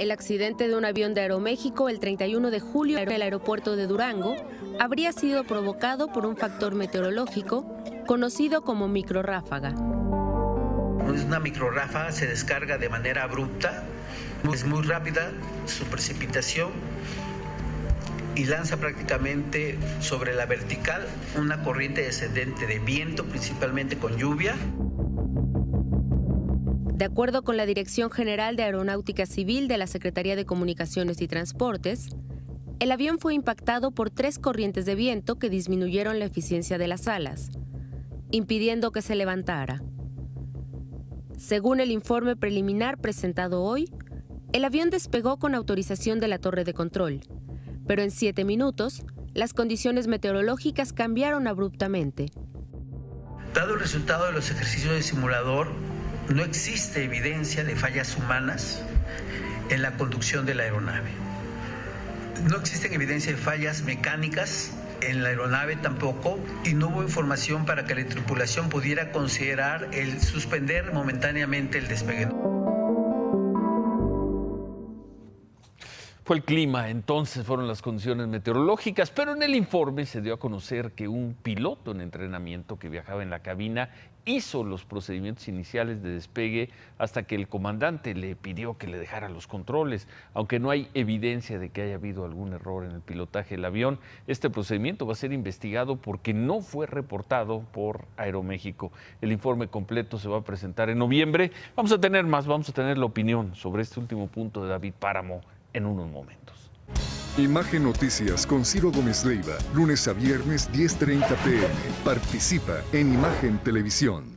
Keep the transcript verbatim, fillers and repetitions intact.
El accidente de un avión de Aeroméxico el treinta y uno de julio en el aeropuerto de Durango habría sido provocado por un factor meteorológico conocido como microrráfaga. Una microrráfaga se descarga de manera abrupta, es muy rápida su precipitación y lanza prácticamente sobre la vertical una corriente descendente de viento, principalmente con lluvia. De acuerdo con la Dirección General de Aeronáutica Civil de la Secretaría de Comunicaciones y Transportes, el avión fue impactado por tres corrientes de viento que disminuyeron la eficiencia de las alas, impidiendo que se levantara. Según el informe preliminar presentado hoy, el avión despegó con autorización de la torre de control, pero en siete minutos, las condiciones meteorológicas cambiaron abruptamente. Dado el resultado de los ejercicios de simulador, no existe evidencia de fallas humanas en la conducción de la aeronave. No existen evidencia de fallas mecánicas en la aeronave tampoco, y no hubo información para que la tripulación pudiera considerar el suspender momentáneamente el despegue. Fue el clima, entonces fueron las condiciones meteorológicas, pero en el informe se dio a conocer que un piloto en entrenamiento que viajaba en la cabina hizo los procedimientos iniciales de despegue hasta que el comandante le pidió que le dejara los controles. Aunque no hay evidencia de que haya habido algún error en el pilotaje del avión, este procedimiento va a ser investigado porque no fue reportado por Aeroméxico. El informe completo se va a presentar en noviembre. Vamos a tener más, vamos a tener la opinión sobre este último punto de David Páramo en unos momentos. Imagen Noticias con Ciro Gómez Leiva, lunes a viernes diez treinta p m Participa en Imagen Televisión.